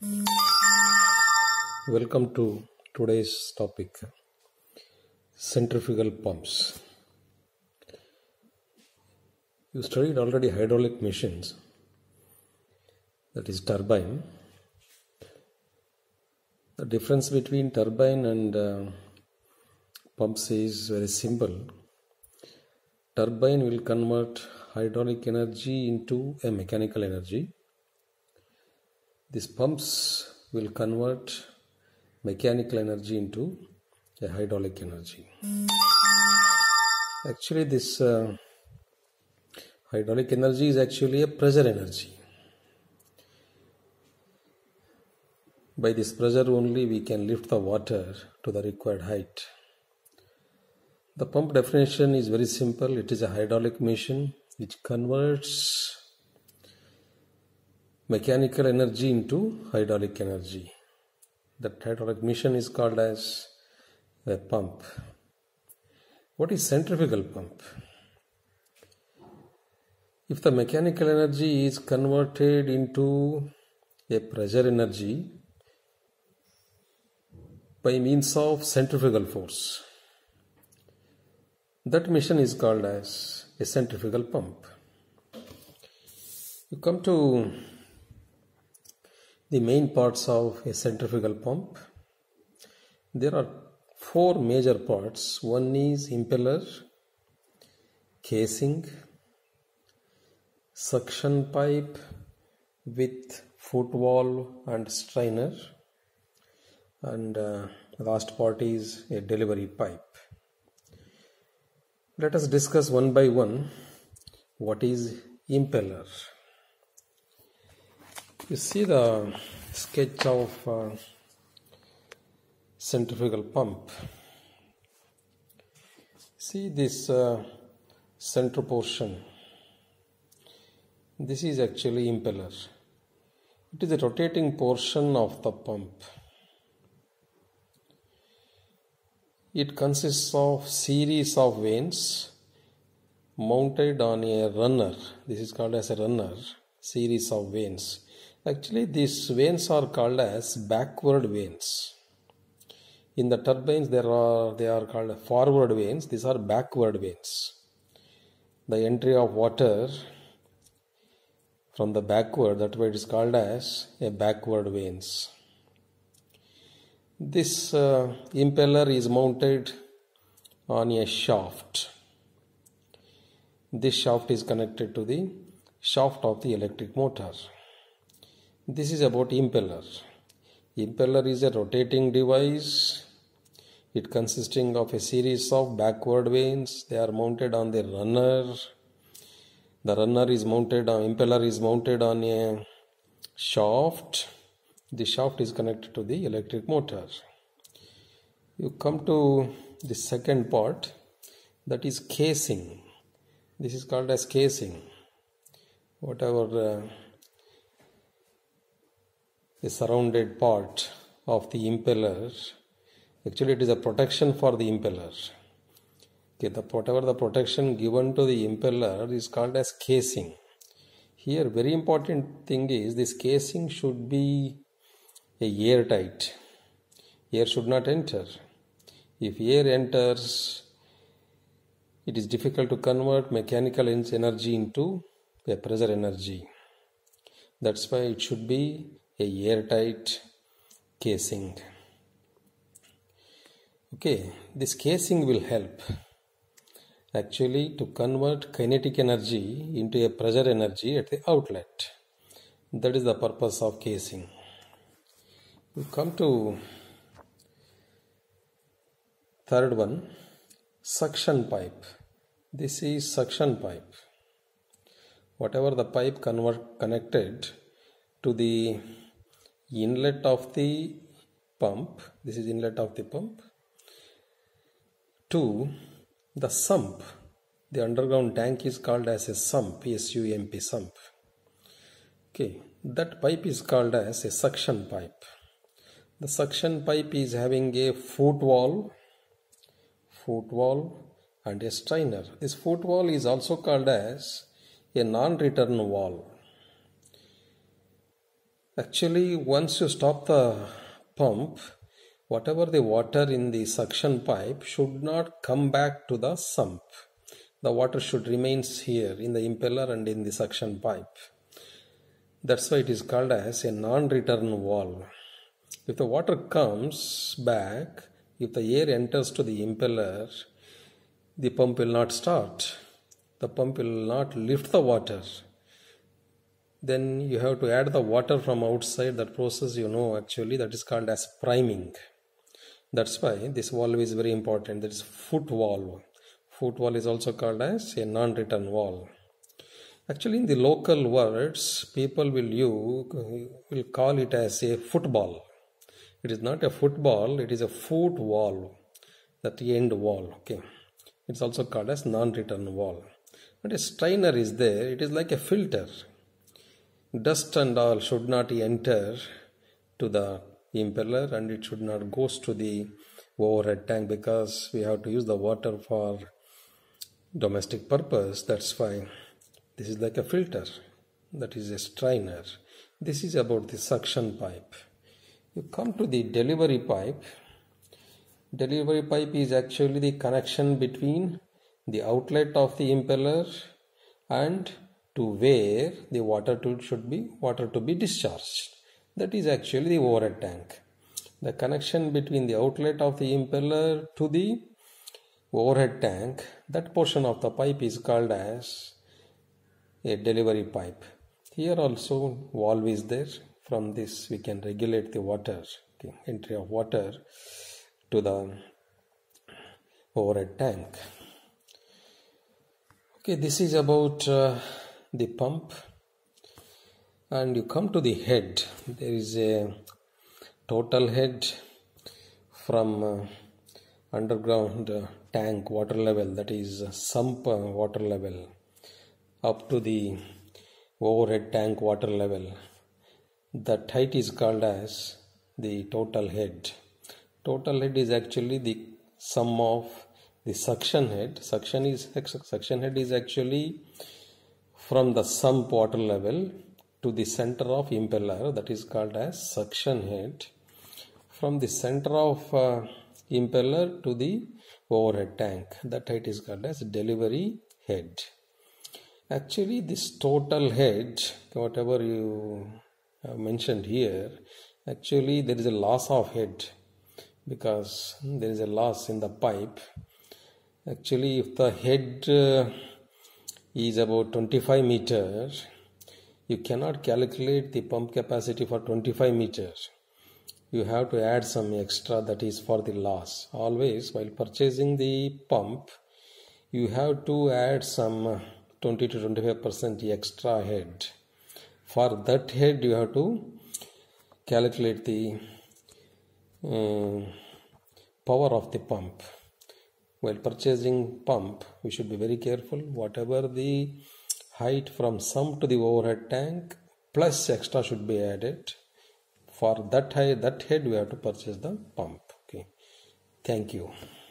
Welcome to today's topic, centrifugal pumps. You studied already hydraulic machines, that is turbine. The difference between turbine and pumps is very simple. Turbine will convert hydraulic energy into a mechanical energy. These pumps will convert mechanical energy into a hydraulic energy. Actually, this hydraulic energy is actually a pressure energy. By this pressure only we can lift the water to the required height. The pump definition is very simple. It is a hydraulic machine which converts mechanical energy into hydraulic energy. That hydraulic machine is called as a pump. What is centrifugal pump? If the mechanical energy is converted into a pressure energy by means of centrifugal force, that machine is called as a centrifugal pump. You come to the main parts of a centrifugal pump. There are four major parts. One is impeller, casing, suction pipe with foot valve and strainer, and last part is a delivery pipe. Let us discuss one by one what is impeller. You see the sketch of centrifugal pump. See this center portion. This is actually impeller. It is a rotating portion of the pump. It consists of series of vanes mounted on a runner. This is called as a runner, series of vanes. Actually, these vanes are called as backward vanes. In the turbines, they are called forward vanes. These are backward vanes. The entry of water from the backward, that way it is called as a backward vanes. This impeller is mounted on a shaft. This shaft is connected to the shaft of the electric motor. This is about impeller. Impeller is a rotating device. It consisting of a series of backward vanes. They are mounted on the runner. The runner is mounted on, impeller is mounted on a shaft. The shaft is connected to the electric motor. You come to the second part, that is casing. This is called as casing. Whatever the surrounded part of the impeller, actually it is a protection for the impeller. Okay, whatever the protection given to the impeller is called as casing. Here very important thing is this casing should be airtight. Air should not enter. If air enters, it is difficult to convert mechanical energy into a pressure energy. That's why it should be a airtight casing. Okay, this casing will help actually to convert kinetic energy into a pressure energy at the outlet. That is the purpose of casing. We come to third one, suction pipe. This is suction pipe. Whatever the pipe connected to the inlet of the pump, this is inlet of the pump, to the sump. The underground tank is called as a sump, SUMP, sump. Okay, that pipe is called as a suction pipe. The suction pipe is having a foot valve and a strainer. This foot valve is also called as a non-return valve. Actually, once you stop the pump, whatever the water in the suction pipe should not come back to the sump. The water should remain here in the impeller and in the suction pipe. That's why it is called as a non-return valve. If the water comes back, if the air enters to the impeller, the pump will not start. The pump will not lift the water. Then you have to add the water from outside. That process actually that is called as priming. That's why this valve is very important. That is foot valve. Foot valve is also called as a non-return valve. Actually, in the local words, people will call it as a football. It is not a football, it is a foot valve, that end valve. Okay, it's also called as non-return valve. But a strainer is there. It is like a filter. Dust and all should not enter to the impeller, and it should not go to the overhead tank, because we have to use the water for domestic purpose. That's why this is like a filter, that is a strainer. This is about the suction pipe. You come to the delivery pipe. Delivery pipe is actually the connection between the outlet of the impeller and to where the water to be discharged. That is actually the overhead tank. The connection between the outlet of the impeller to the overhead tank, that portion of the pipe is called as a delivery pipe. Here also valve is there. From this we can regulate the water, entry of water to the overhead tank. Okay, this is about the pump. And you come to the head. There is a total head from underground tank water level, that is sump water level, up to the overhead tank water level. That height is called as the total head. Total head is actually the sum of the suction head. Suction head is actually from the sump water level to the center of impeller, that is called as suction head. From the center of impeller to the overhead tank, that height is called as delivery head. Actually, this total head, whatever you have mentioned here, actually there is a loss of head, because there is a loss in the pipe. Actually, if the head is about 25 meters, you cannot calculate the pump capacity for 25 meters. You have to add some extra, that is for the loss. Always while purchasing the pump, you have to add some 20 to 25% extra head. For that head you have to calculate the power of the pump. While purchasing pump, we should be very careful. Whatever the height from sump to the overhead tank, plus extra should be added. For that head we have to purchase the pump. Okay, thank you.